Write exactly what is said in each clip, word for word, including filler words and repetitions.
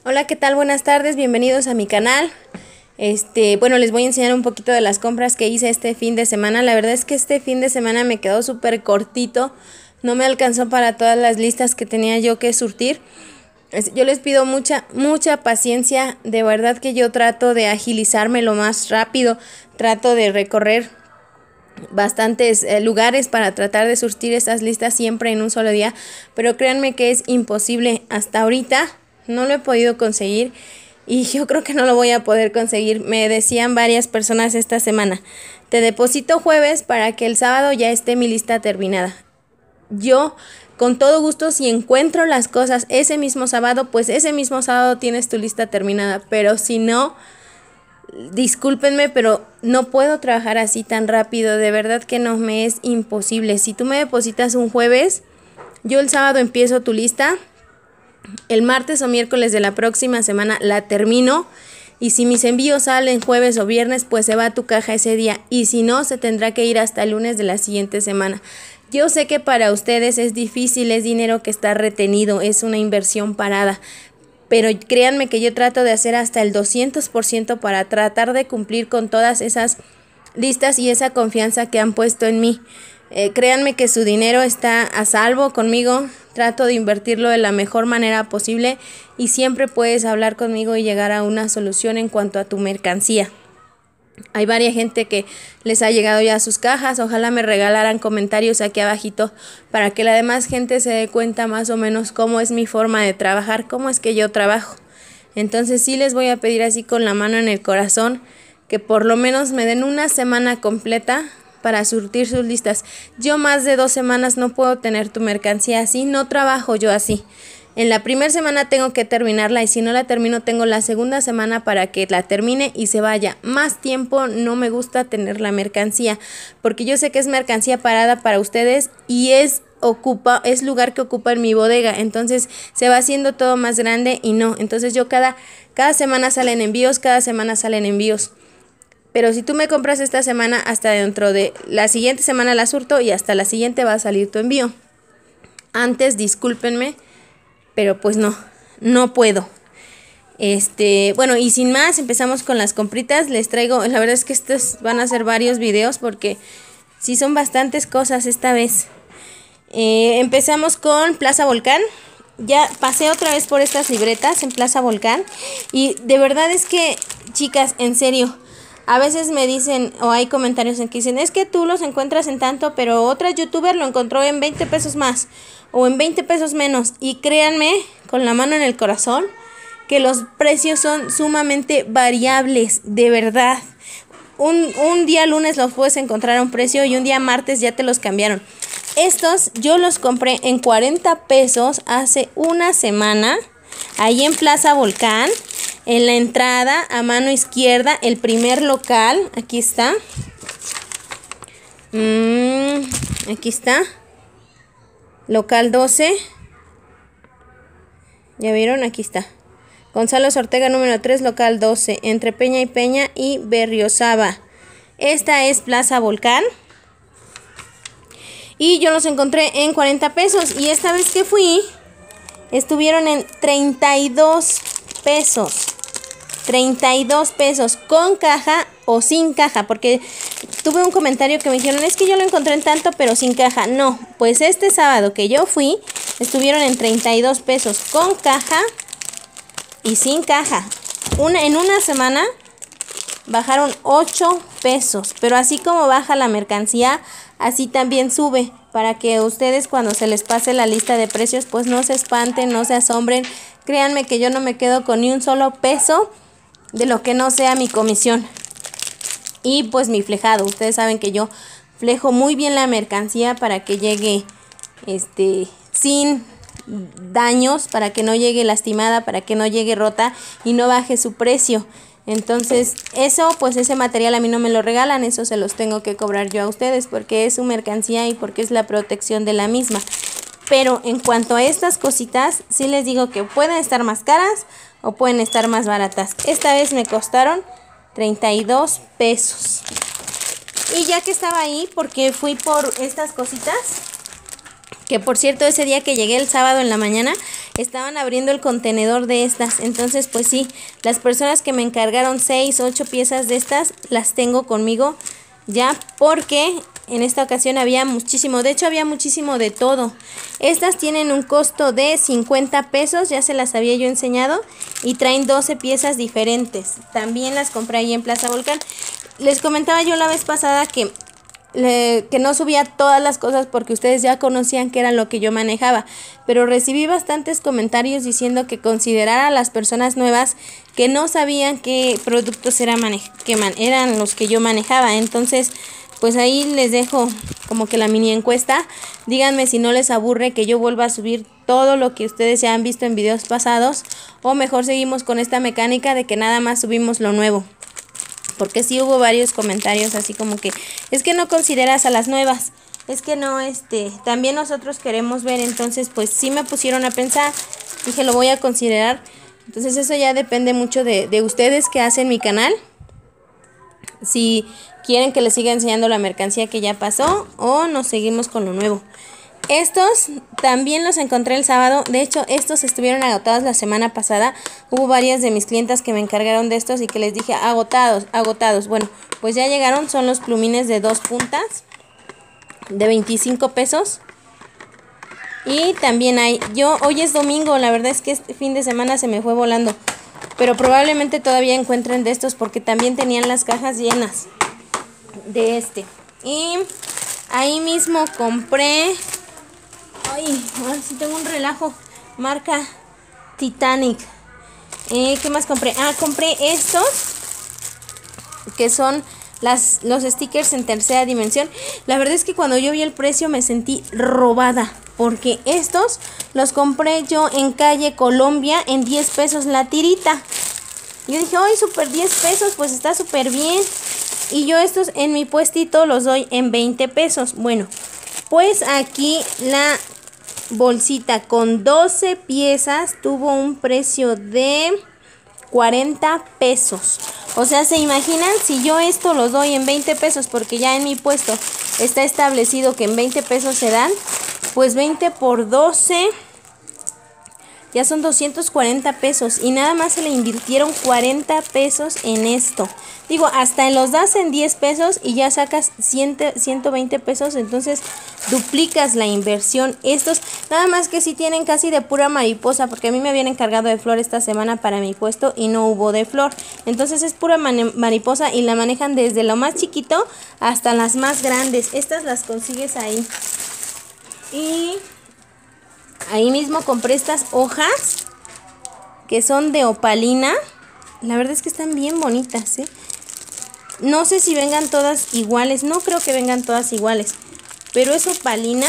Hola, ¿qué tal? Buenas tardes, bienvenidos a mi canal. Este, bueno, les voy a enseñar un poquito de las compras que hice este fin de semana. La verdad es que este fin de semana me quedó súper cortito. No me alcanzó para todas las listas que tenía yo que surtir. Yo les pido mucha, mucha paciencia. De verdad que yo trato de agilizarme lo más rápido. Trato de recorrer bastantes eh, lugares para tratar de surtir estas listas siempre en un solo día. Pero créanme que es imposible hasta ahorita. No lo he podido conseguir y yo creo que no lo voy a poder conseguir. Me decían varias personas esta semana: te deposito jueves para que el sábado ya esté mi lista terminada. Yo, con todo gusto, si encuentro las cosas ese mismo sábado, pues ese mismo sábado tienes tu lista terminada. Pero si no, discúlpenme, pero no puedo trabajar así tan rápido. De verdad que no, me es imposible. Si tú me depositas un jueves, yo el sábado empiezo tu lista. El martes o miércoles de la próxima semana la termino. Y si mis envíos salen jueves o viernes, pues se va a tu caja ese día. Y si no, se tendrá que ir hasta el lunes de la siguiente semana. Yo sé que para ustedes es difícil, es dinero que está retenido, es una inversión parada. Pero créanme que yo trato de hacer hasta el doscientos por ciento para tratar de cumplir con todas esas listas y esa confianza que han puesto en mí. Eh, créanme que su dinero está a salvo conmigo. Trato de invertirlo de la mejor manera posible y siempre puedes hablar conmigo y llegar a una solución en cuanto a tu mercancía. Hay varias gente que les ha llegado ya a sus cajas. Ojalá me regalaran comentarios aquí abajito para que la demás gente se dé cuenta más o menos cómo es mi forma de trabajar, cómo es que yo trabajo. Entonces sí les voy a pedir así con la mano en el corazón que por lo menos me den una semana completa para surtir sus listas. Yo más de dos semanas no puedo tener tu mercancía así, no trabajo yo así. En la primera semana tengo que terminarla y si no la termino tengo la segunda semana para que la termine y se vaya. Más tiempo no me gusta tener la mercancía porque yo sé que es mercancía parada para ustedes y es ocupa es lugar que ocupa en mi bodega, entonces se va haciendo todo más grande y no. Entonces yo cada, cada semana salen envíos, cada semana salen envíos. Pero si tú me compras esta semana, hasta dentro de la siguiente semana la surto y hasta la siguiente va a salir tu envío. Antes, discúlpenme, pero pues no, no puedo. Este, bueno, y sin más, empezamos con las compritas. Les traigo, la verdad es que estos van a ser varios videos porque sí son bastantes cosas esta vez. Eh, empezamos con Plaza Volcán. Ya pasé otra vez por estas libretas en Plaza Volcán y de verdad es que, chicas, en serio, a veces me dicen, o hay comentarios en que dicen, es que tú los encuentras en tanto, pero otra youtuber lo encontró en veinte pesos más, o en veinte pesos menos. Y créanme, con la mano en el corazón, que los precios son sumamente variables, de verdad. Un, un día lunes los puedes encontrar a un precio y un día martes ya te los cambiaron. Estos yo los compré en cuarenta pesos hace una semana, ahí en Plaza Volcán. En la entrada, a mano izquierda, el primer local, aquí está. Mm, aquí está. Local doce. ¿Ya vieron? Aquí está. Gonzalo Ortega número tres, local doce, entre Peña y Peña y Berriozaba. Esta es Plaza Volcán. Y yo los encontré en cuarenta pesos. Y esta vez que fui, estuvieron en treinta y dos pesos. treinta y dos pesos con caja o sin caja, porque tuve un comentario que me dijeron, es que yo lo encontré en tanto pero sin caja. No, pues este sábado que yo fui estuvieron en treinta y dos pesos con caja y sin caja. Una, en una semana bajaron ocho pesos, pero así como baja la mercancía, así también sube, para que ustedes cuando se les pase la lista de precios pues no se espanten, no se asombren. Créanme que yo no me quedo con ni un solo peso de lo que no sea mi comisión y pues mi flejado. Ustedes saben que yo flejo muy bien la mercancía para que llegue este sin daños, para que no llegue lastimada, para que no llegue rota y no baje su precio. Entonces eso, pues ese material a mí no me lo regalan, eso se los tengo que cobrar yo a ustedes porque es su mercancía y porque es la protección de la misma. Pero en cuanto a estas cositas, sí les digo que pueden estar más caras o pueden estar más baratas. Esta vez me costaron treinta y dos pesos. Y ya que estaba ahí, porque fui por estas cositas, Que por cierto, ese día que llegué el sábado en la mañana, estaban abriendo el contenedor de estas. Entonces, pues sí, las personas que me encargaron seis, ocho piezas de estas, las tengo conmigo ya, porque en esta ocasión había muchísimo. De hecho, había muchísimo de todo. Estas tienen un costo de cincuenta pesos, ya se las había yo enseñado. Y traen doce piezas diferentes. También las compré ahí en Plaza Volcán. Les comentaba yo la vez pasada que... Le, que no subía todas las cosas porque ustedes ya conocían que era lo que yo manejaba, pero recibí bastantes comentarios diciendo que considerara a las personas nuevas que no sabían qué productos era que man eran los que yo manejaba. Entonces, pues ahí les dejo como que la mini encuesta. Díganme si no les aburre que yo vuelva a subir todo lo que ustedes ya han visto en videos pasados, o mejor seguimos con esta mecánica de que nada más subimos lo nuevo. Porque sí hubo varios comentarios así como que es que no consideras a las nuevas, es que no, este, también nosotros queremos ver. Entonces pues sí me pusieron a pensar, dije lo voy a considerar. Entonces eso ya depende mucho de, de ustedes que hacen mi canal, si quieren que les siga enseñando la mercancía que ya pasó o nos seguimos con lo nuevo. Estos también los encontré el sábado. De hecho, estos estuvieron agotados la semana pasada. Hubo varias de mis clientas que me encargaron de estos y que les dije agotados, agotados. Bueno, pues ya llegaron. Son los plumines de dos puntas de veinticinco pesos. Y también hay, yo, hoy es domingo, la verdad es que este fin de semana se me fue volando. Pero probablemente todavía encuentren de estos porque también tenían las cajas llenas de este. Y ahí mismo compré... Ay, ahora sí tengo un relajo. Marca Titanic. Eh, ¿Qué más compré? Ah, compré estos, que son las, los stickers en tercera dimensión. La verdad es que cuando yo vi el precio me sentí robada, porque estos los compré yo en calle Colombia en diez pesos la tirita. Yo dije, ay, súper diez pesos, pues está súper bien. Y yo estos en mi puestito los doy en veinte pesos. Bueno, pues aquí la bolsita con doce piezas tuvo un precio de cuarenta pesos. O sea, ¿se imaginan? Si yo esto los doy en veinte pesos, porque ya en mi puesto está establecido que en veinte pesos se dan, pues veinte por doce ya son doscientos cuarenta pesos. Y nada más se le invirtieron cuarenta pesos en esto. Digo, hasta en los das en diez pesos y ya sacas ciento veinte pesos. Entonces duplicas la inversión. Estos nada más que sí tienen casi de pura mariposa, porque a mí me habían encargado de flor esta semana para mi puesto y no hubo de flor. Entonces es pura mariposa y la manejan desde lo más chiquito hasta las más grandes. Estas las consigues ahí. Y ahí mismo compré estas hojas que son de opalina. La verdad es que están bien bonitas, ¿eh? No sé si vengan todas iguales. No creo que vengan todas iguales, pero es opalina.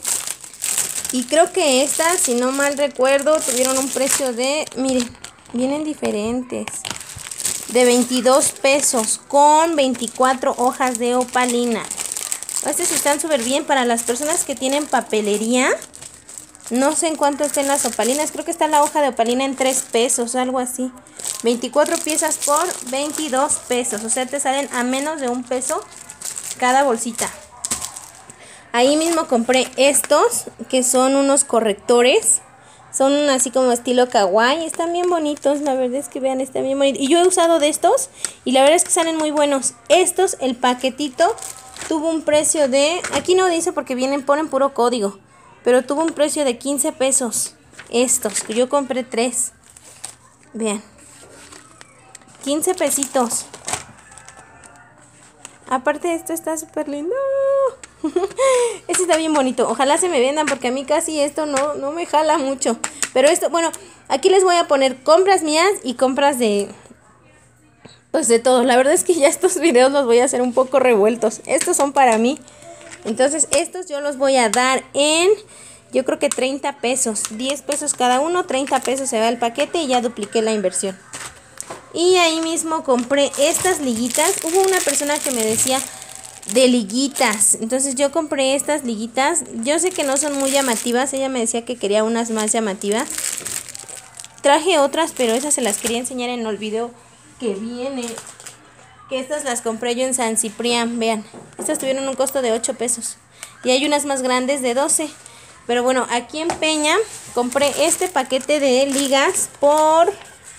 Y creo que estas, si no mal recuerdo, tuvieron un precio de... Miren, vienen diferentes. De veintidós pesos con veinticuatro hojas de opalina. Estas están súper bien para las personas que tienen papelería. No sé en cuánto estén las opalinas. Creo que está la hoja de opalina en tres pesos, algo así. veinticuatro piezas por veintidós pesos. O sea, te salen a menos de un peso cada bolsita. Ahí mismo compré estos, que son unos correctores. Son así como estilo kawaii. Están bien bonitos, la verdad es que vean, están bien bonitos. Y yo he usado de estos y la verdad es que salen muy buenos. Estos, el paquetito, tuvo un precio de... Aquí no dice porque vienen, ponen puro código. Pero tuvo un precio de quince pesos. Estos, que yo compré tres. Vean. quince pesitos. Aparte esto está súper lindo. Este está bien bonito. Ojalá se me vendan porque a mí casi esto no, no me jala mucho. Pero esto, bueno, aquí les voy a poner compras mías y compras de... Pues de todo. La verdad es que ya estos videos los voy a hacer un poco revueltos. Estos son para mí. Entonces estos yo los voy a dar en, yo creo que treinta pesos, diez pesos cada uno, treinta pesos se va el paquete y ya dupliqué la inversión. Y ahí mismo compré estas liguitas. Hubo una persona que me decía de liguitas, entonces yo compré estas liguitas. Yo sé que no son muy llamativas, ella me decía que quería unas más llamativas. Traje otras, pero esas se las quería enseñar en el video que viene. Que estas las compré yo en San Ciprián, vean. Estas tuvieron un costo de ocho pesos. Y hay unas más grandes de doce. Pero bueno, aquí en Peña compré este paquete de ligas por...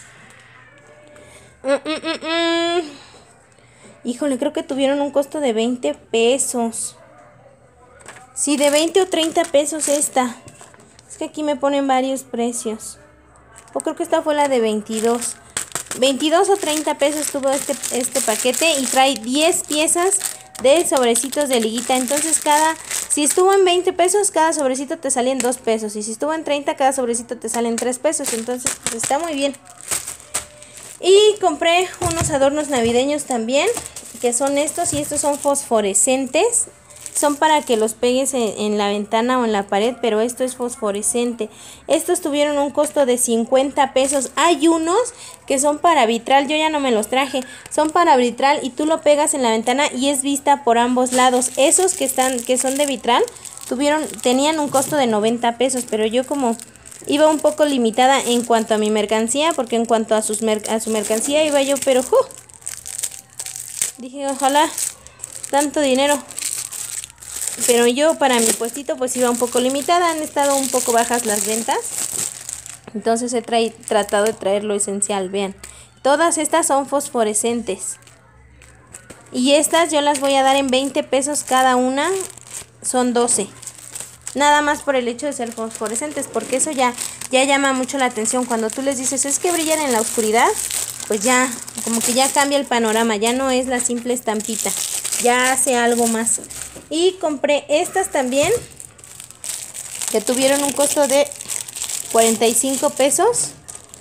Mm, mm, mm, mm. Híjole, creo que tuvieron un costo de veinte pesos. Sí, de veinte o treinta pesos esta. Es que aquí me ponen varios precios. O creo que esta fue la de veintidós. veintidós o treinta pesos tuvo este, este paquete y trae diez piezas de sobrecitos de liguita. Entonces cada, si estuvo en veinte pesos, cada sobrecito te sale en dos pesos. Y si estuvo en treinta, cada sobrecito te sale en tres pesos. Entonces pues está muy bien. Y compré unos adornos navideños también, que son estos, y estos son fosforescentes. Son para que los pegues en, en la ventana o en la pared, pero esto es fosforescente. Estos tuvieron un costo de cincuenta pesos. Hay unos que son para vitral, yo ya no me los traje. Son para vitral y tú lo pegas en la ventana y es vista por ambos lados. Esos que están, que son de vitral, tuvieron, tenían un costo de noventa pesos, pero yo como iba un poco limitada en cuanto a mi mercancía, porque en cuanto a, sus mer a su mercancía iba yo, pero uh, dije, ojalá tanto dinero. Pero yo para mi puestito pues iba un poco limitada, han estado un poco bajas las ventas. Entonces he tratado de traer lo esencial, vean. Todas estas son fosforescentes. Y estas yo las voy a dar en veinte pesos cada una, son doce. Nada más por el hecho de ser fosforescentes, porque eso ya, ya llama mucho la atención. Cuando tú les dices, es que brillan en la oscuridad, pues ya, como que ya cambia el panorama, ya no es la simple estampita, ya hace algo más. Y compré estas también, que tuvieron un costo de cuarenta y cinco pesos.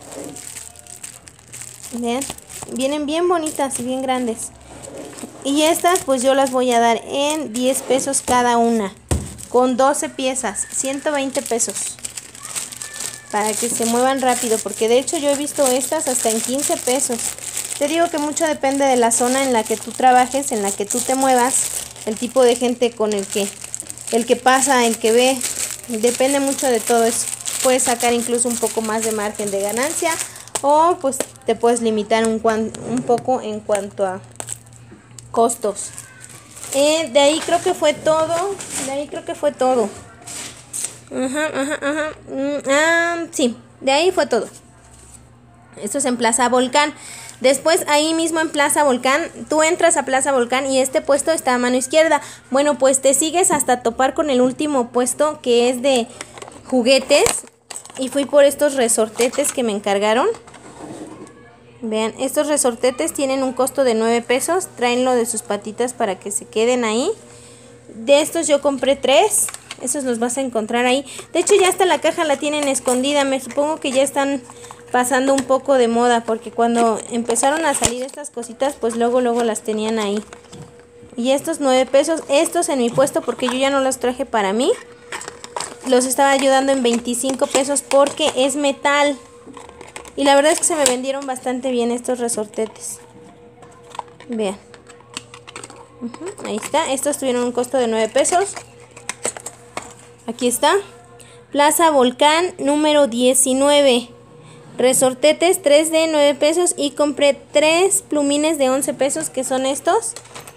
Vean, vienen bien bonitas y bien grandes. Y estas pues yo las voy a dar en diez pesos cada una, con doce piezas, ciento veinte pesos. Para que se muevan rápido, porque de hecho yo he visto estas hasta en quince pesos. Te digo que mucho depende de la zona en la que tú trabajes, en la que tú te muevas, el tipo de gente con el que, el que pasa, el que ve, depende mucho de todo eso. Puedes sacar incluso un poco más de margen de ganancia o pues te puedes limitar un, un poco en cuanto a costos. Eh, de ahí creo que fue todo, de ahí creo que fue todo. Ajá, ajá, ajá. Mm, ah, sí, de ahí fue todo. Esto es en Plaza Volcán. Después ahí mismo en Plaza Volcán, tú entras a Plaza Volcán y este puesto está a mano izquierda. Bueno, pues te sigues hasta topar con el último puesto, que es de juguetes. Y fui por estos resortetes que me encargaron. Vean, estos resortetes tienen un costo de nueve pesos. Traen lo de sus patitas para que se queden ahí. De estos yo compré tres. Esos los vas a encontrar ahí. De hecho ya hasta la caja la tienen escondida. Me supongo que ya están pasando un poco de moda, porque cuando empezaron a salir estas cositas pues luego luego las tenían ahí. Y estos nueve pesos, estos en mi puesto, porque yo ya no los traje para mí, los estaba ayudando en veinticinco pesos porque es metal. Y la verdad es que se me vendieron bastante bien estos resortetes. Vean. Uh-huh, ahí está, estos tuvieron un costo de nueve pesos. Aquí está, Plaza Volcán número diecinueve. Resortetes, tres de nueve pesos. Y compré tres plumines de once pesos, que son estos.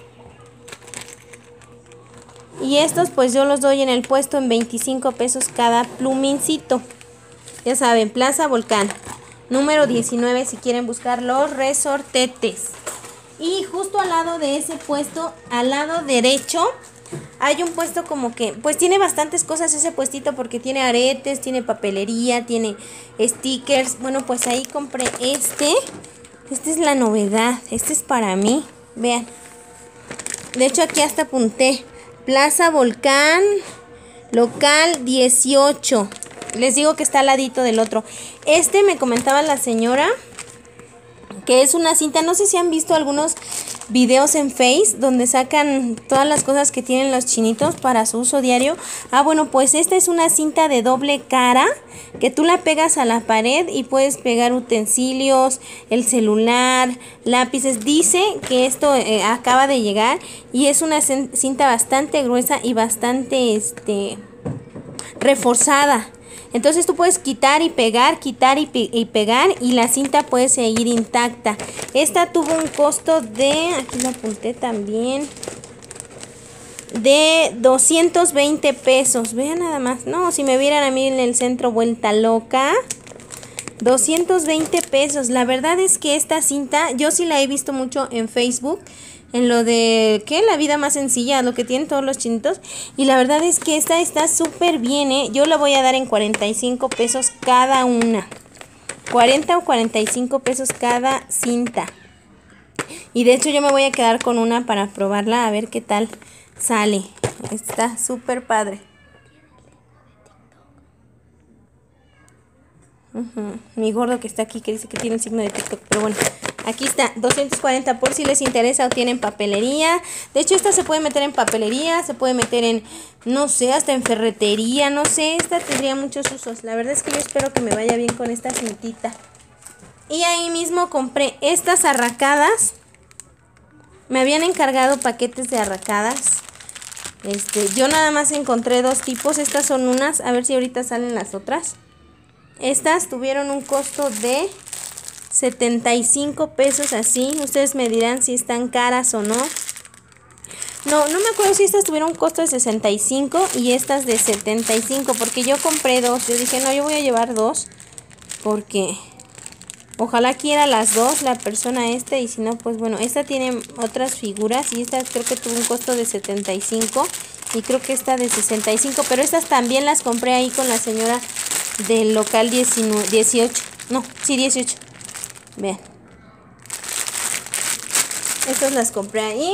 Y estos pues yo los doy en el puesto en veinticinco pesos cada plumincito. Ya saben, Plaza Volcán número diecinueve si quieren buscar los resortetes. Y justo al lado de ese puesto, al lado derecho, hay un puesto como que, pues tiene bastantes cosas ese puestito, porque tiene aretes, tiene papelería, tiene stickers. Bueno, pues ahí compré este. Esta es la novedad, este es para mí. Vean. De hecho aquí hasta apunté. Plaza Volcán, local dieciocho. Les digo que está al ladito del otro. Este me comentaba la señora que es una cinta, no sé si han visto algunos videos en Face donde sacan todas las cosas que tienen los chinitos para su uso diario. Ah, bueno, pues esta es una cinta de doble cara que tú la pegas a la pared y puedes pegar utensilios, el celular, lápices. Dice que esto eh, acaba de llegar y es una cinta bastante gruesa y bastante este reforzada. Entonces tú puedes quitar y pegar, quitar y, pe y pegar y la cinta puede seguir intacta. Esta tuvo un costo de, aquí lo apunté también, de doscientos veinte pesos. Vean nada más. No, si me vieran a mí en el centro vuelta loca. doscientos veinte pesos. La verdad es que esta cinta yo sí la he visto mucho en Facebook. En lo de, ¿qué? La vida más sencilla, lo que tienen todos los chinitos. Y la verdad es que esta está súper bien, ¿eh? Yo la voy a dar en cuarenta y cinco pesos cada una. cuarenta o cuarenta y cinco pesos cada cinta. Y de hecho yo me voy a quedar con una para probarla, a ver qué tal sale. Está súper padre. Uh-huh. Mi gordo que está aquí, que dice que tiene el signo de TikTok, pero bueno, aquí está, doscientos cuarenta por si les interesa o tienen papelería. De hecho esta se puede meter en papelería, se puede meter en, no sé, hasta en ferretería, no sé, esta tendría muchos usos. La verdad es que yo espero que me vaya bien con esta cintita. Y ahí mismo compré estas arracadas. Me habían encargado paquetes de arracadas. Este, yo nada más encontré dos tipos, estas son unas, a ver si ahorita salen las otras. Estas tuvieron un costo de setenta y cinco pesos así. Ustedes me dirán si están caras o no. No, no me acuerdo si estas tuvieron un costo de sesenta y cinco y estas de setenta y cinco. Porque yo compré dos. Yo dije, no, yo voy a llevar dos. Porque ojalá quiera las dos la persona esta. Y si no, pues bueno, esta tiene otras figuras. Y esta creo que tuvo un costo de setenta y cinco. Y creo que esta de sesenta y cinco. Pero estas también las compré ahí con la señora del local diecinueve, dieciocho. No, sí, dieciocho. Vean. Estas las compré ahí.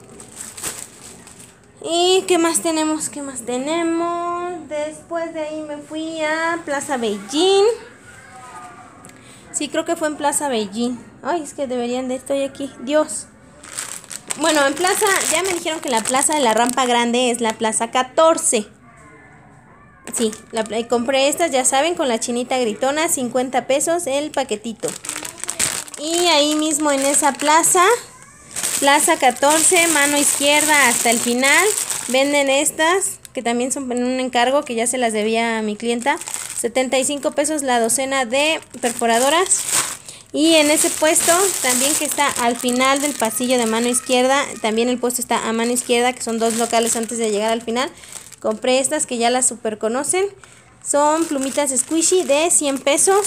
¿Y qué más tenemos? ¿Qué más tenemos? Después de ahí me fui a Plaza Beijing. Sí, creo que fue en Plaza Beijing. Ay, es que deberían de... Estoy aquí. Dios. Bueno, en Plaza... Ya me dijeron que la Plaza de la Rampa Grande es la Plaza catorce. Sí, la, compré estas, ya saben, con la chinita gritona, cincuenta pesos el paquetito. Y ahí mismo en esa plaza, Plaza catorce, mano izquierda hasta el final, venden estas, que también son en un encargo que ya se las debía a mi clienta. setenta y cinco pesos la docena de perforadoras. Y en ese puesto, también que está al final del pasillo de mano izquierda, también el puesto está a mano izquierda, que son dos locales antes de llegar al final. Compré estas que ya las super conocen. Son plumitas squishy de cien pesos.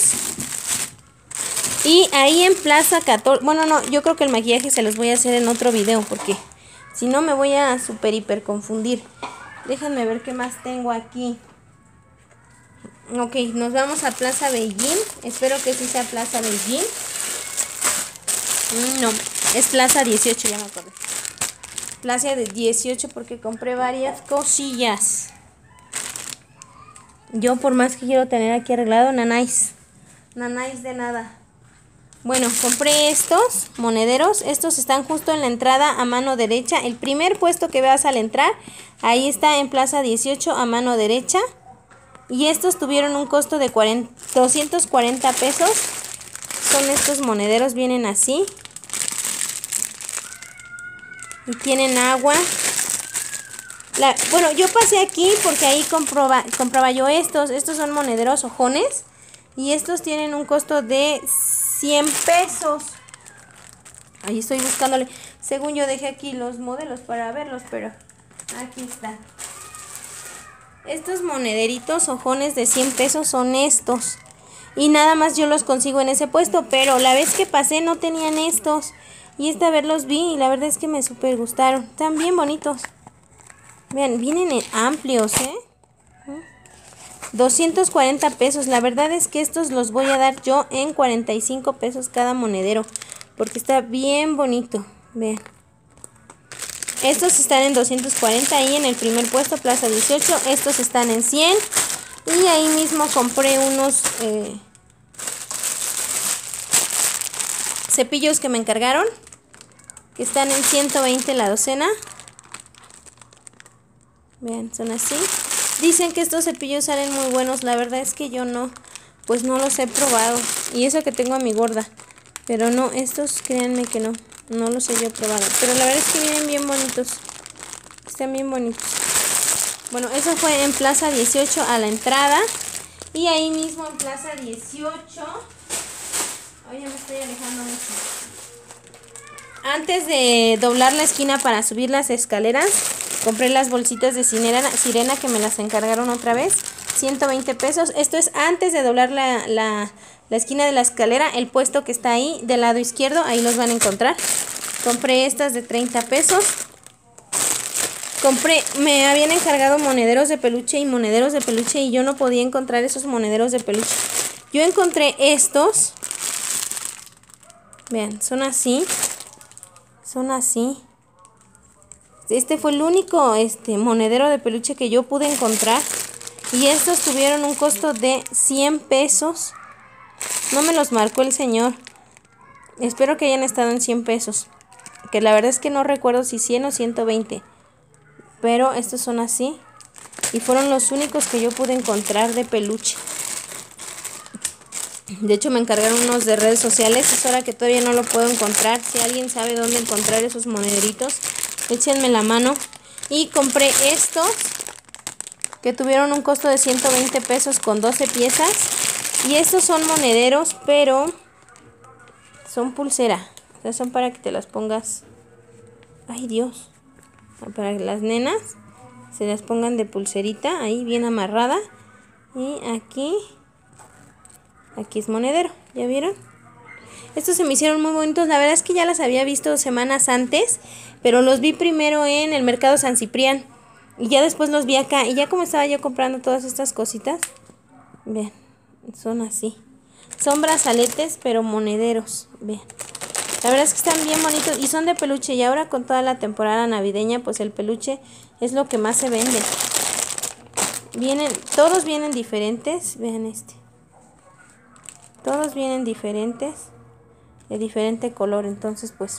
Y ahí en Plaza catorce... Bueno, no, yo creo que el maquillaje se los voy a hacer en otro video. Porque si no me voy a super hiper confundir. Déjenme ver qué más tengo aquí. Ok, nos vamos a Plaza Beijing. Espero que sí sea Plaza Beijing. No, es Plaza dieciocho, ya me acuerdo. Plaza de dieciocho porque compré varias cosillas. Yo por más que quiero tener aquí arreglado, nanáis. Nanáis de nada. Bueno, compré estos monederos. Estos están justo en la entrada a mano derecha. El primer puesto que veas al entrar, ahí está en Plaza dieciocho a mano derecha. Y estos tuvieron un costo de doscientos cuarenta pesos. Son estos monederos, vienen así. Y tienen agua. La, bueno, yo pasé aquí porque ahí compraba, compraba yo estos. Estos son monederos ojones. Y estos tienen un costo de cien pesos. Ahí estoy buscándole. Según yo dejé aquí los modelos para verlos, pero aquí está. Estos monederitos ojones de cien pesos son estos. Y nada más yo los consigo en ese puesto. Pero la vez que pasé no tenían estos. Y esta vez los vi y la verdad es que me súper gustaron. Están bien bonitos. Vean, vienen en amplios, ¿eh? doscientos cuarenta pesos. La verdad es que estos los voy a dar yo en cuarenta y cinco pesos cada monedero. Porque está bien bonito. Vean. Estos están en doscientos cuarenta ahí en el primer puesto, Plaza dieciocho. Estos están en cien. Y ahí mismo compré unos eh, cepillos que me encargaron. Que están en ciento veinte la docena. Vean, son así. Dicen que estos cepillos salen muy buenos. La verdad es que yo no, pues no los he probado. Y eso que tengo a mi gorda. Pero no, estos créanme que no. No los he yo probado. Pero la verdad es que vienen bien bonitos. Están bien bonitos. Bueno, eso fue en Plaza dieciocho a la entrada. Y ahí mismo en Plaza dieciocho. Ay, ya me estoy alejando mucho. Antes de doblar la esquina para subir las escaleras, Compré las bolsitas de sirena, sirena que me las encargaron otra vez. ciento veinte pesos. Esto es antes de doblar la, la, la esquina de la escalera. El puesto que está ahí del lado izquierdo. Ahí los van a encontrar. Compré estas de treinta pesos. Compré, me habían encargado monederos de peluche y monederos de peluche. Y yo no podía encontrar esos monederos de peluche. Yo encontré estos. Vean, son así. Son así. Este fue el único este, monedero de peluche que yo pude encontrar. Y estos tuvieron un costo de cien pesos. No me los marcó el señor. Espero que hayan estado en cien pesos. Que la verdad es que no recuerdo si cien o ciento veinte. Pero estos son así. Y fueron los únicos que yo pude encontrar de peluche. De hecho me encargaron unos de redes sociales. Es hora que todavía no lo puedo encontrar. Si alguien sabe dónde encontrar esos monederitos, échenme la mano. Y compré estos que tuvieron un costo de ciento veinte pesos con doce piezas. Y estos son monederos, pero son pulsera. O sea, son para que te las pongas. Ay, Dios. Para que las nenas se las pongan de pulserita. Ahí bien amarrada. Y aquí. Aquí es monedero. ¿Ya vieron? Estos se me hicieron muy bonitos. La verdad es que ya las había visto semanas antes. Pero los vi primero en el mercado San Ciprián. Y ya después los vi acá. Y ya como estaba yo comprando todas estas cositas. Vean. Son así. Son brazaletes pero monederos. Vean. La verdad es que están bien bonitos. Y son de peluche. Y ahora con toda la temporada navideña. Pues el peluche es lo que más se vende. Vienen. Todos vienen diferentes. Vean este. Todos vienen diferentes. De diferente color. Entonces pues.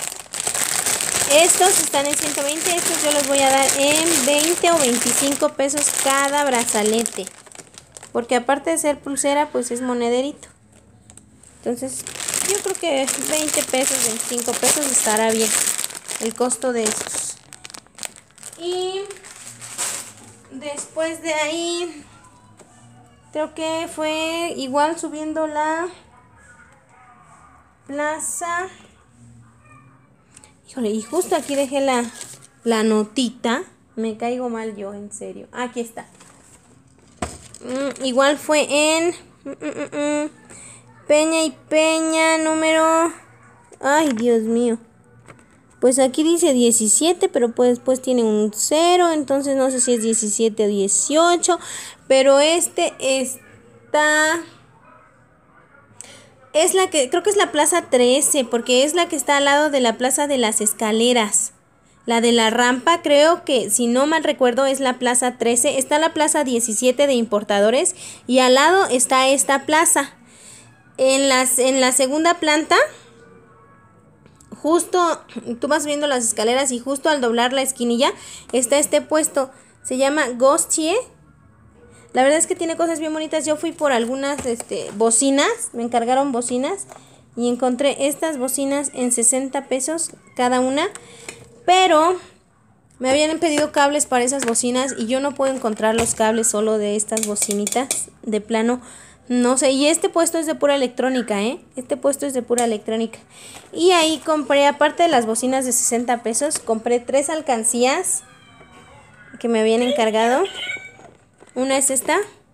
Estos están en ciento veinte, estos yo los voy a dar en veinte o veinticinco pesos cada brazalete. Porque aparte de ser pulsera, pues es monederito. Entonces, yo creo que veinte pesos, veinticinco pesos estará bien el costo de estos. Y después de ahí, creo que fue igual subiendo la plaza. Híjole, y justo aquí dejé la, la notita. Me caigo mal yo, en serio. Aquí está. Mm, igual fue en mm, mm, mm, Peña y Peña, número... Ay, Dios mío. Pues aquí dice diecisiete, pero pues después tiene un cero. Entonces no sé si es diecisiete o dieciocho. Pero este está... Es la que, creo que es la plaza trece, porque es la que está al lado de la plaza de las escaleras. La de la rampa, creo que, si no mal recuerdo, es la plaza trece. Está la plaza diecisiete de importadores y al lado está esta plaza. En, las, en la segunda planta, justo, tú vas viendo las escaleras y justo al doblar la esquinilla está este puesto. Se llama Gostie. La verdad es que tiene cosas bien bonitas. Yo fui por algunas este, bocinas. Me encargaron bocinas. Y encontré estas bocinas en sesenta pesos cada una. Pero me habían pedido cables para esas bocinas. Y yo no puedo encontrar los cables solo de estas bocinitas. De plano, no sé. Y este puesto es de pura electrónica, ¿eh? Este puesto es de pura electrónica. Y ahí compré, aparte de las bocinas de sesenta pesos, compré tres alcancías que me habían encargado. Una es esta.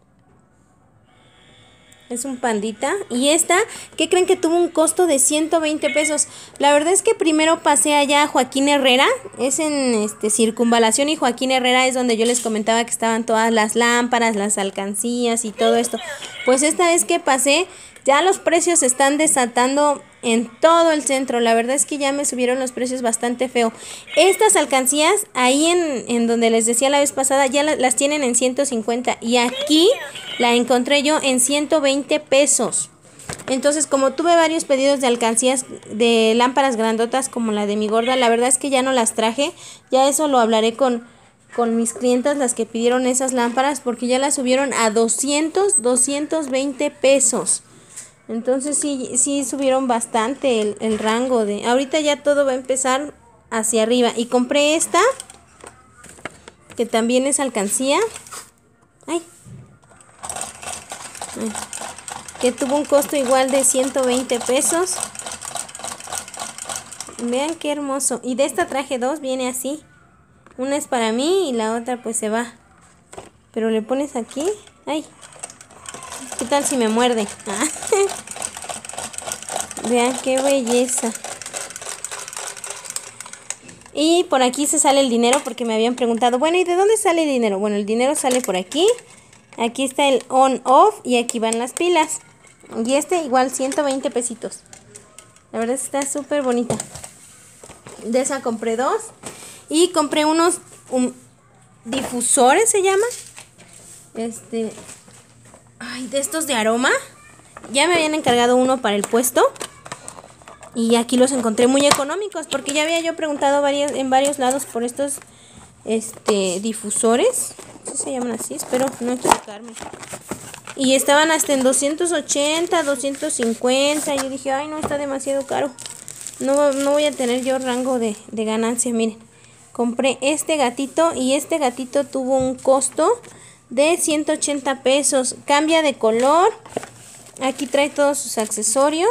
Es un pandita. Y esta, ¿qué creen que tuvo un costo de ciento veinte pesos? La verdad es que primero pasé allá a Joaquín Herrera. Es en este Circunvalación y Joaquín Herrera es donde yo les comentaba que estaban todas las lámparas, las alcancías y todo esto. Pues esta vez que pasé, ya los precios se están desatando en todo el centro. La verdad es que ya me subieron los precios bastante feo. Estas alcancías, ahí en, en donde les decía la vez pasada, ya la, las tienen en ciento cincuenta. Y aquí la encontré yo en ciento veinte pesos. Entonces, como tuve varios pedidos de alcancías de lámparas grandotas como la de mi gorda, la verdad es que ya no las traje. Ya eso lo hablaré con, con mis clientas, las que pidieron esas lámparas, porque ya las subieron a doscientos, doscientos veinte pesos. Entonces sí, sí subieron bastante el, el rango de... Ahorita ya todo va a empezar hacia arriba. Y compré esta, que también es alcancía. Ay. Ay. Que tuvo un costo igual de ciento veinte pesos. Vean qué hermoso. Y de esta traje dos, viene así. Una es para mí y la otra pues se va. Pero le pones aquí. Ay. ¿Qué tal si me muerde? Vean qué belleza. Y por aquí se sale el dinero porque me habían preguntado, bueno, ¿y de dónde sale el dinero? Bueno, el dinero sale por aquí. Aquí está el on-off y aquí van las pilas. Y este igual ciento veinte pesitos. La verdad está súper bonita. De esa compré dos. Y compré unos um, difusores, se llama. Este... Ay, de estos de aroma. Ya me habían encargado uno para el puesto. Y aquí los encontré muy económicos. Porque ya había yo preguntado varios, en varios lados por estos este, difusores. No sé si se llaman así, espero no equivocarme. Y estaban hasta en doscientos ochenta, doscientos cincuenta. Y yo dije, ay no, está demasiado caro. No, no voy a tener yo rango de, de ganancia. Miren, compré este gatito y este gatito tuvo un costo de ciento ochenta pesos. Cambia de color. Aquí trae todos sus accesorios.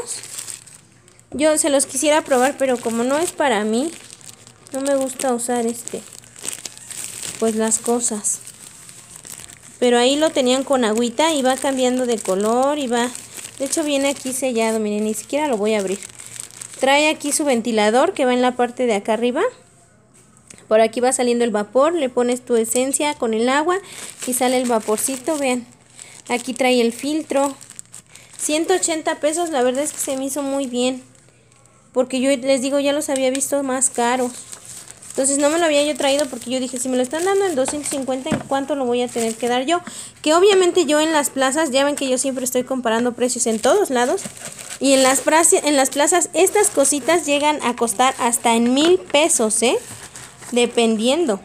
Yo se los quisiera probar, pero como no es para mí, no me gusta usar este, pues las cosas. Pero ahí lo tenían con agüita y va cambiando de color y va... De hecho viene aquí sellado, miren, ni siquiera lo voy a abrir. Trae aquí su ventilador que va en la parte de acá arriba. Por aquí va saliendo el vapor, le pones tu esencia con el agua y sale el vaporcito, vean. Aquí trae el filtro. ciento ochenta pesos, la verdad es que se me hizo muy bien. Porque yo les digo, ya los había visto más caros. Entonces no me lo había yo traído porque yo dije, si me lo están dando en doscientos cincuenta, ¿en cuánto lo voy a tener que dar yo? Que obviamente yo en las plazas, ya ven que yo siempre estoy comparando precios en todos lados. Y en las, en las plazas estas cositas llegan a costar hasta en mil pesos, ¿eh? Dependiendo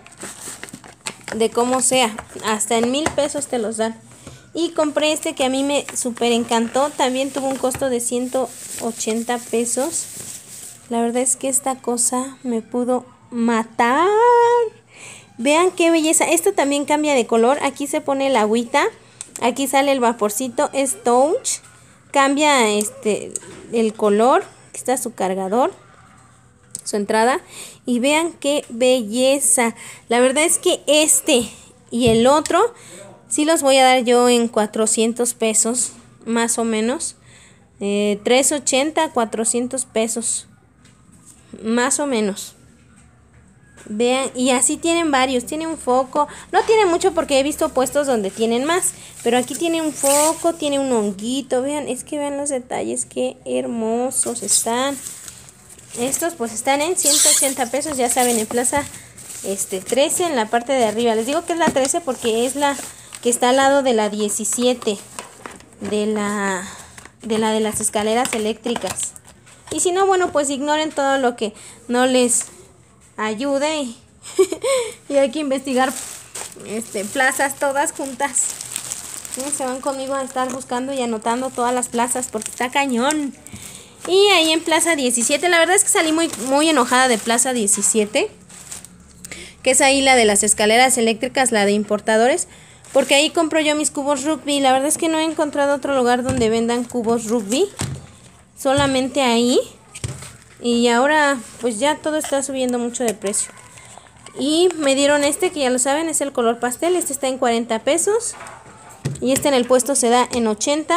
de cómo sea. Hasta en mil pesos te los dan. Y compré este que a mí me súper encantó. También tuvo un costo de ciento ochenta pesos. La verdad es que esta cosa me pudo matar. Vean qué belleza. Esto también cambia de color. Aquí se pone el agüita. Aquí sale el vaporcito. Es touch. Cambia este el color. Aquí está su cargador. Su entrada. Y vean qué belleza. La verdad es que este y el otro sí los voy a dar yo en cuatrocientos pesos. Más o menos. Eh, trescientos ochenta, cuatrocientos pesos. Más o menos. Vean, y así tienen varios. Tiene un foco. No tiene mucho porque he visto puestos donde tienen más. Pero aquí tiene un foco, tiene un honguito. Vean, es que vean los detalles. Qué hermosos están. Estos pues están en ciento ochenta pesos. Ya saben, en Plaza este, trece, en la parte de arriba. Les digo que es la trece porque es la que está al lado de la diecisiete. De la de, la de las escaleras eléctricas. Y si no, bueno, pues ignoren todo lo que no les ayude. Y, y hay que investigar este, plazas todas juntas. ¿Sí? Se van conmigo a estar buscando y anotando todas las plazas porque está cañón. Y ahí en Plaza diecisiete, la verdad es que salí muy, muy enojada de Plaza diecisiete. Que es ahí la de las escaleras eléctricas, la de importadores. Porque ahí compro yo mis cubos rugby. La verdad es que no he encontrado otro lugar donde vendan cubos rugby. Solamente ahí. Y ahora pues ya todo está subiendo mucho de precio. Y me dieron este que ya lo saben, es el color pastel. Este está en cuarenta pesos. Y este en el puesto se da en ochenta.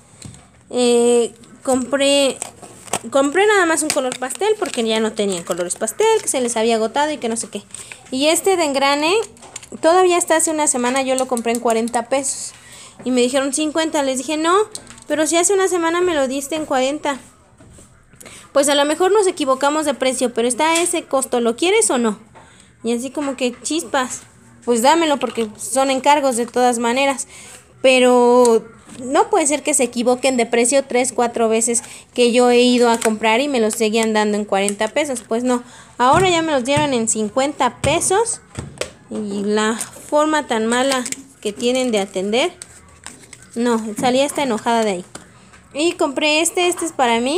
Eh, compré, compré nada más un color pastel porque ya no tenían colores pastel, que se les había agotado y que no sé qué. Y este de engrane, todavía hasta hace una semana yo lo compré en cuarenta pesos. Y me dijeron cincuenta, les dije no. Pero si hace una semana me lo diste en cuarenta. Pues a lo mejor nos equivocamos de precio, pero está a ese costo, ¿lo quieres o no? Y así como que chispas, pues dámelo porque son encargos de todas maneras. Pero no puede ser que se equivoquen de precio tres, cuatro veces que yo he ido a comprar y me los seguían dando en cuarenta pesos. Pues no, ahora ya me los dieron en cincuenta pesos. Y la forma tan mala que tienen de atender. No, salí hasta enojada de ahí. Y compré este, este es para mí.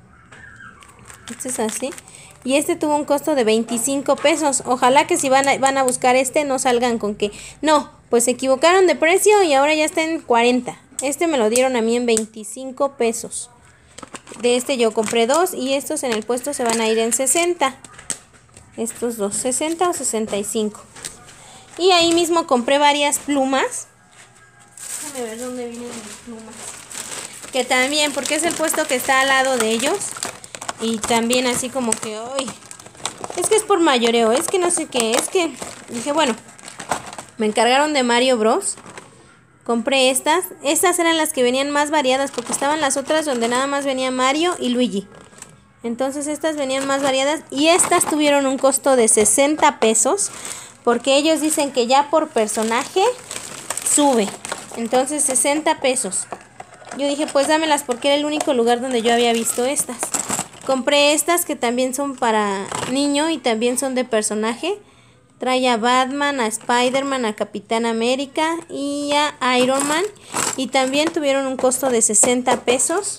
Este es así. Y este tuvo un costo de veinticinco pesos. Ojalá que si van a, van a buscar este no salgan con que... No, pues se equivocaron de precio y ahora ya está en cuarenta. Este me lo dieron a mí en veinticinco pesos. De este yo compré dos y estos en el puesto se van a ir en sesenta. Estos dos, sesenta o sesenta y cinco. Y ahí mismo compré varias plumas. Déjame ver dónde vienen mis plumas. Que también, porque es el puesto que está al lado de ellos. Y también así como que, uy, es que es por mayoreo, es que no sé qué, es que dije, bueno, me encargaron de Mario Bros. Compré estas, estas eran las que venían más variadas porque estaban las otras donde nada más venía Mario y Luigi. Entonces estas venían más variadas y estas tuvieron un costo de sesenta pesos porque ellos dicen que ya por personaje sube. Entonces sesenta pesos. Yo dije, pues dámelas porque era el único lugar donde yo había visto estas. Compré estas que también son para niño y también son de personaje. Trae a Batman, a Spider-Man, a Capitán América y a Iron Man. Y también tuvieron un costo de sesenta pesos.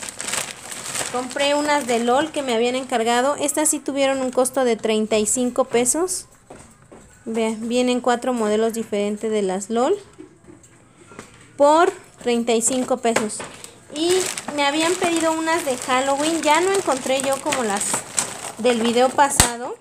Compré unas de LOL que me habían encargado. Estas sí tuvieron un costo de treinta y cinco pesos. Vean, vienen cuatro modelos diferentes de las LOL. Por treinta y cinco pesos. Y me habían pedido unas de Halloween. Ya no encontré yo como las del video pasado.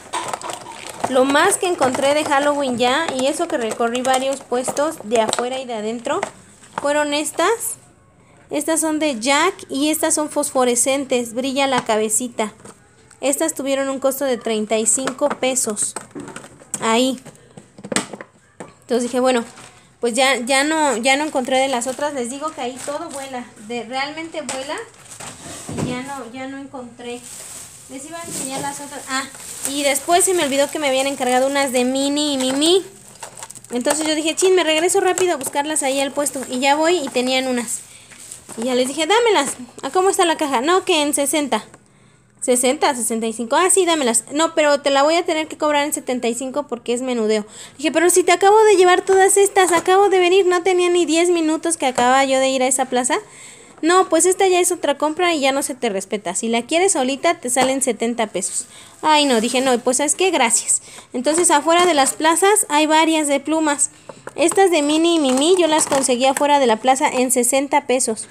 Lo más que encontré de Halloween ya, y eso que recorrí varios puestos de afuera y de adentro, fueron estas. Estas son de Jack y estas son fosforescentes, brilla la cabecita. Estas tuvieron un costo de treinta y cinco pesos. Ahí. Entonces dije, bueno, pues ya, ya, no, ya no encontré de las otras. Les digo que ahí todo vuela, de, realmente vuela. Y ya no, ya no encontré. Les iba a enseñar las otras. Ah, y después se me olvidó que me habían encargado unas de Minnie y Mimi. Entonces yo dije, chin, me regreso rápido a buscarlas ahí al puesto. Y ya voy y tenían unas. Y ya les dije, dámelas. ¿A cómo está la caja? No, que en sesenta. sesenta, sesenta y cinco. Ah, sí, dámelas. No, pero te la voy a tener que cobrar en setenta y cinco porque es menudeo. Dije, pero si te acabo de llevar todas estas, acabo de venir, no tenía ni diez minutos que acababa yo de ir a esa plaza. No, pues esta ya es otra compra y ya no se te respeta. Si la quieres solita, te salen setenta pesos. Ay, no, dije, no, pues ¿sabes qué? Gracias. Entonces, afuera de las plazas hay varias de plumas. Estas de Minnie y Mimi yo las conseguí afuera de la plaza en sesenta pesos.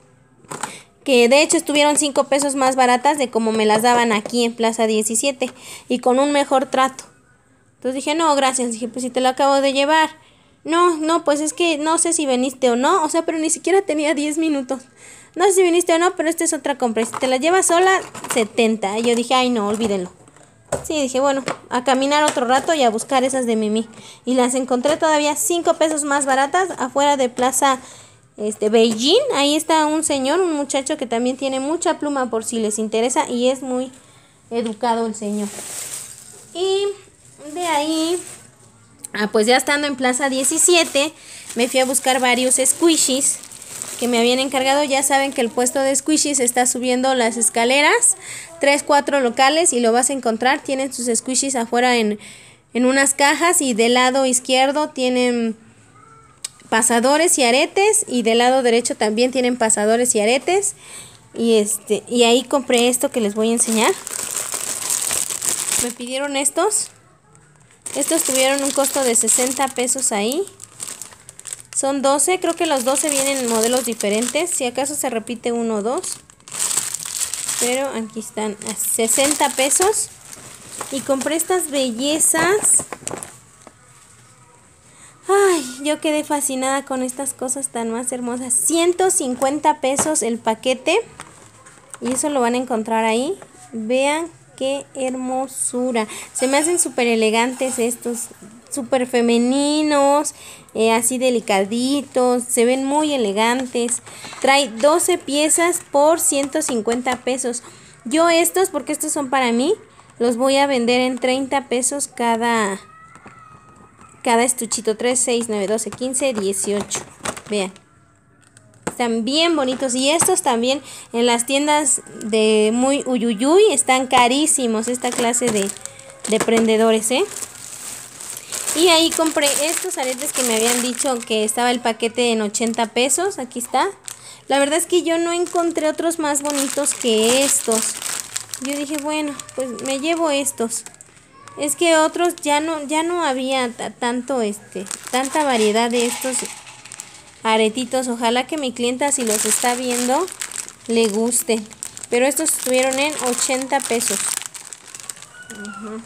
Que de hecho estuvieron cinco pesos más baratas de como me las daban aquí en Plaza diecisiete. Y con un mejor trato. Entonces dije, no, gracias. Dije, pues si te la acabo de llevar. No, no, pues es que no sé si viniste o no. O sea, pero ni siquiera tenía diez minutos. No sé si viniste o no, pero esta es otra compra. Si te la llevas sola, setenta. Y yo dije, ay no, olvídenlo. Sí, dije, bueno, a caminar otro rato y a buscar esas de Mimi. Y las encontré todavía cinco pesos más baratas afuera de Plaza este, Beijing. Ahí está un señor, un muchacho que también tiene mucha pluma por si les interesa. Y es muy educado el señor. Y de ahí... Ah, pues ya estando en Plaza diecisiete, me fui a buscar varios squishies que me habían encargado. Ya saben que el puesto de squishies está subiendo las escaleras, tres, cuatro locales y lo vas a encontrar. Tienen sus squishies afuera en, en unas cajas y del lado izquierdo tienen pasadores y aretes y del lado derecho también tienen pasadores y aretes. Y, este, y ahí compré esto que les voy a enseñar. Me pidieron estos. Estos tuvieron un costo de sesenta pesos ahí. Son doce, creo que los doce vienen en modelos diferentes. Si acaso se repite uno o dos. Pero aquí están a sesenta pesos. Y compré estas bellezas. Ay, yo quedé fascinada con estas cosas tan más hermosas. ciento cincuenta pesos el paquete. Y eso lo van a encontrar ahí. Vean qué hermosura. Se me hacen súper elegantes estos. Súper femeninos. Eh, así delicaditos. Se ven muy elegantes. Trae doce piezas por ciento cincuenta pesos. Yo estos, porque estos son para mí, los voy a vender en treinta pesos cada, cada estuchito. tres, seis, nueve, doce, quince, dieciocho. Vean. Están bien bonitos. Y estos también en las tiendas de muy uyuyuy están carísimos. Esta clase de, de prendedores, ¿eh? Y ahí compré estos aretes que me habían dicho que estaba el paquete en ochenta pesos. Aquí está. La verdad es que yo no encontré otros más bonitos que estos. Yo dije, bueno, pues me llevo estos. Es que otros ya no, ya no había tanto este, tanta variedad de estos aretitos. Ojalá que mi clienta, si los está viendo, le guste. Pero estos estuvieron en ochenta pesos. Uh-huh,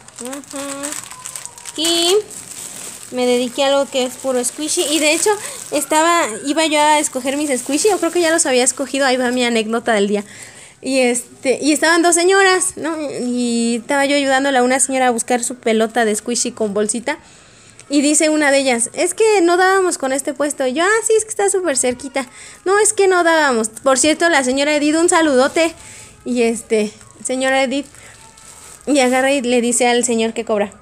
uh-huh. Y me dediqué a algo que es puro squishy. Y de hecho, estaba, iba yo a escoger mis squishy. Yo creo que ya los había escogido. Ahí va mi anécdota del día. Y este, y estaban dos señoras, ¿no? Y estaba yo ayudándole a una señora a buscar su pelota de squishy con bolsita. Y dice una de ellas, es que no dábamos con este puesto. Y yo, ah, sí, es que está súper cerquita. No, es que no dábamos. Por cierto, la señora Edith, un saludote. Y este, señora Edith, y agarra y le dice al señor que cobra,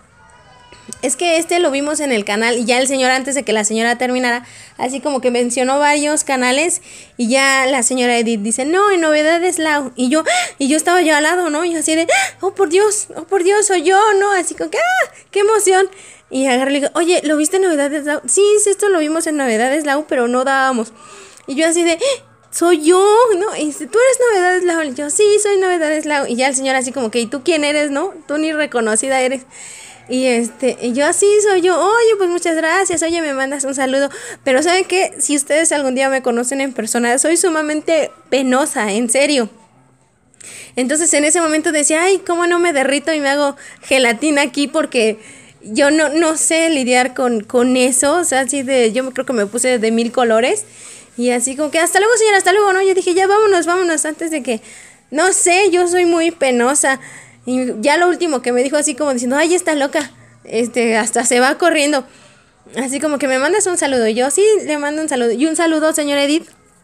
es que este lo vimos en el canal. Y ya el señor, antes de que la señora terminara, así como que mencionó varios canales. Y ya la señora Edith dice, no, en Novedades Lau. Y yo, y yo estaba yo al lado, ¿no? Y así de, oh por Dios, oh por Dios, soy yo, ¿no? Así como que, ah, qué emoción. Y agarré y le digo, oye, ¿lo viste en Novedades Lau? Sí, sí, esto lo vimos en Novedades Lau, pero no dábamos. Y yo así de, soy yo, ¿no? Y dice, ¿tú eres Novedades Lau? Y yo, sí, soy Novedades Lau. Y ya el señor así como que, ¿y tú quién eres, no? Tú ni reconocida eres. Y este, y yo así soy yo, oye, pues muchas gracias, oye, me mandas un saludo. Pero ¿saben qué? Si ustedes algún día me conocen en persona, soy sumamente penosa, en serio. Entonces en ese momento decía, ay, ¿cómo no me derrito y me hago gelatina aquí? Porque yo no, no sé lidiar con, con eso. O sea, así de, yo creo que me puse de mil colores. Y así como que, hasta luego, señora, hasta luego, ¿no? Yo dije, ya vámonos, vámonos, antes de que, no sé, yo soy muy penosa. Y ya lo último que me dijo así como diciendo, ay, está loca, este, hasta se va corriendo. Así como que me mandas un saludo. Y yo, sí, le mando un saludo. Y un saludo, señora Edith.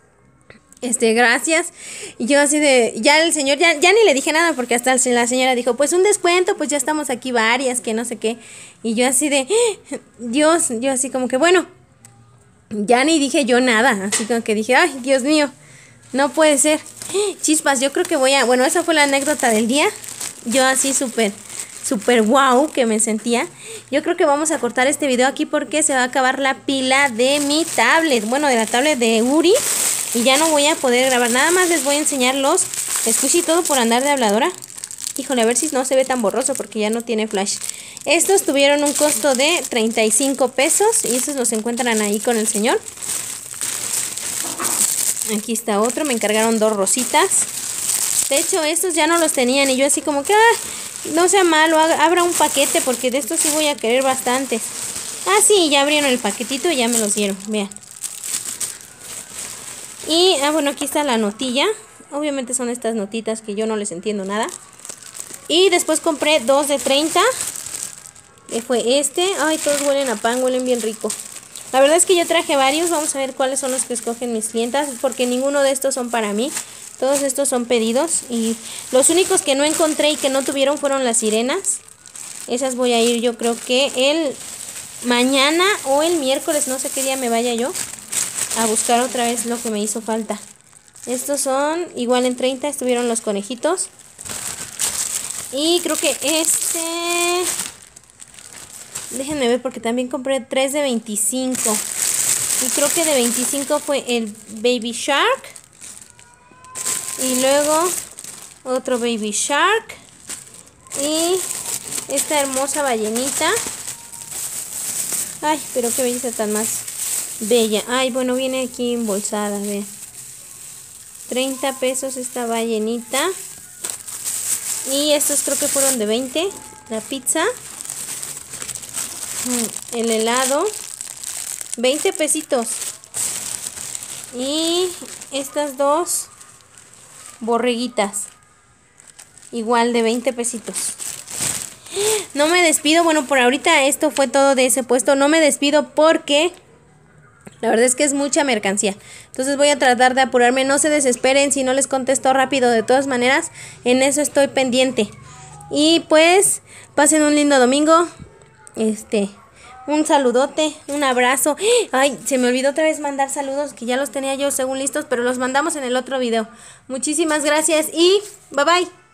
Este, gracias. Y yo así de, ya el señor, ya, ya ni le dije nada, porque hasta la señora dijo, pues un descuento, pues ya estamos aquí varias, que no sé qué. Y yo así de, Dios, yo así como que, bueno, ya ni dije yo nada. Así como que dije, ay, Dios mío, no puede ser. Chispas, yo creo que voy a, bueno, esa fue la anécdota del día. Yo así súper, súper wow que me sentía. Yo creo que vamos a cortar este video aquí porque se va a acabar la pila de mi tablet. Bueno, de la tablet de Uri. Y ya no voy a poder grabar. Nada más les voy a enseñar los squishy todo por andar de habladora. Híjole, a ver si no se ve tan borroso porque ya no tiene flash. Estos tuvieron un costo de treinta y cinco pesos. Y estos los encuentran ahí con el señor. Aquí está otro. Me encargaron dos rositas. De hecho, estos ya no los tenían. Y yo así como que, ah, no sea malo, abra un paquete porque de estos sí voy a querer bastantes. Ah, sí, ya abrieron el paquetito y ya me los dieron. Vean. Y, ah, bueno, aquí está la notilla. Obviamente son estas notitas que yo no les entiendo nada. Y después compré dos de treinta. Que fue este. Ay, todos huelen a pan, huelen bien rico. La verdad es que yo traje varios. Vamos a ver cuáles son los que escogen mis clientas. Porque ninguno de estos son para mí. Todos estos son pedidos. Y los únicos que no encontré y que no tuvieron fueron las sirenas. Esas voy a ir yo creo que el mañana o el miércoles. No sé qué día me vaya yo a buscar otra vez lo que me hizo falta. Estos son igual en treinta. Estuvieron los conejitos. Y creo que este... déjenme ver porque también compré tres de veinticinco. Y creo que de veinticinco fue el Baby Shark. Y luego otro Baby Shark. Y esta hermosa ballenita. Ay, pero qué belleza tan más bella. Ay, bueno, viene aquí embolsada, vean. treinta pesos esta ballenita. Y estos creo que fueron de veinte. La pizza. El helado. veinte pesitos. Y estas dos borreguitas. Igual de veinte pesitos. No me despido. Bueno, por ahorita esto fue todo de ese puesto. No me despido porque la verdad es que es mucha mercancía. Entonces voy a tratar de apurarme. No se desesperen si no les contesto rápido. De todas maneras, en eso estoy pendiente. Y pues, pasen un lindo domingo. Este, un saludote, un abrazo. Ay, se me olvidó otra vez mandar saludos, que ya los tenía yo según listos, pero los mandamos en el otro video. Muchísimas gracias y bye bye.